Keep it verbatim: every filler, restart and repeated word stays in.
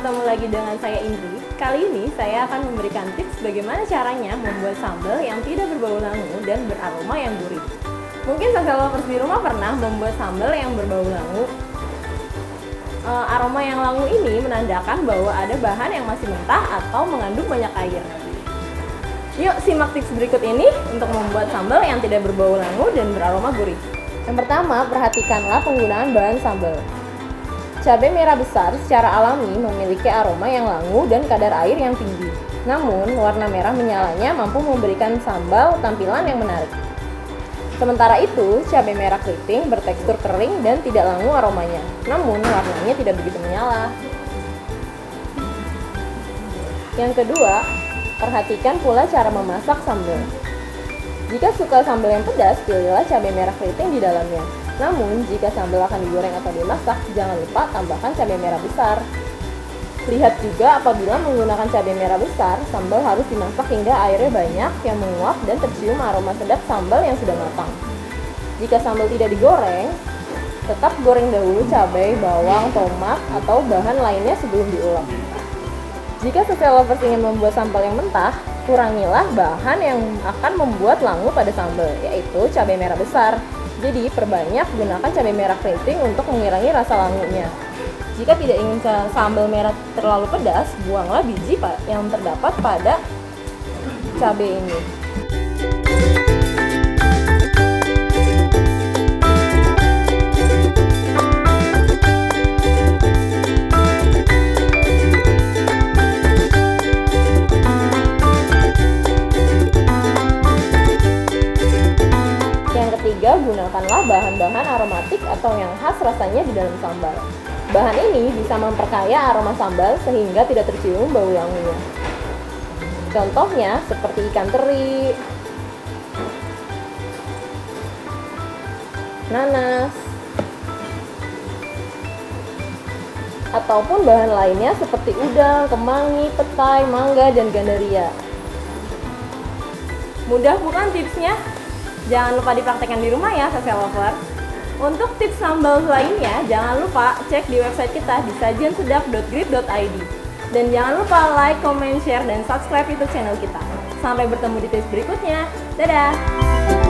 bertemu lagi dengan saya Indri. Kali ini saya akan memberikan tips bagaimana caranya membuat sambal yang tidak berbau langu dan beraroma yang gurih. Mungkin sosial lovers di rumah pernah membuat sambal yang berbau langu. E, aroma yang langu ini menandakan bahwa ada bahan yang masih mentah atau mengandung banyak air. Yuk simak tips berikut ini untuk membuat sambal yang tidak berbau langu dan beraroma gurih. Yang pertama, perhatikanlah penggunaan bahan sambal. Cabai merah besar secara alami memiliki aroma yang langu dan kadar air yang tinggi. Namun, warna merah menyalanya mampu memberikan sambal tampilan yang menarik. Sementara itu, cabai merah keriting bertekstur kering dan tidak langu aromanya. Namun, warnanya tidak begitu menyala. Yang kedua, perhatikan pula cara memasak sambal. Jika suka sambal yang pedas, pilihlah cabai merah keriting di dalamnya. Namun, jika sambal akan digoreng atau dimasak, jangan lupa tambahkan cabai merah besar. Lihat juga apabila menggunakan cabai merah besar, sambal harus dimasak hingga airnya banyak yang menguap dan tercium aroma sedap sambal yang sudah matang. Jika sambal tidak digoreng, tetap goreng dahulu cabai, bawang, tomat, atau bahan lainnya sebelum diulek. Jika sosial lovers ingin membuat sambal yang mentah, kurangilah bahan yang akan membuat langu pada sambal, yaitu cabai merah besar. Jadi perbanyak gunakan cabai merah keriting untuk mengurangi rasa langunya. Jika tidak ingin sambal merah terlalu pedas, buanglah biji yang terdapat pada cabai ini. Ketiga, gunakanlah bahan-bahan aromatik atau yang khas rasanya di dalam sambal. Bahan ini bisa memperkaya aroma sambal sehingga tidak tercium bau langunya. Contohnya seperti ikan teri, nanas, ataupun bahan lainnya seperti udang, kemangi, petai, mangga, dan gandaria. Mudah bukan tipsnya? Jangan lupa dipraktekkan di rumah ya, sosial lover. Untuk tips sambal lainnya, jangan lupa cek di website kita di sajian sedap dot grip dot i d. Dan jangan lupa like, comment, share, dan subscribe YouTube channel kita. Sampai bertemu di tips berikutnya. Dadah!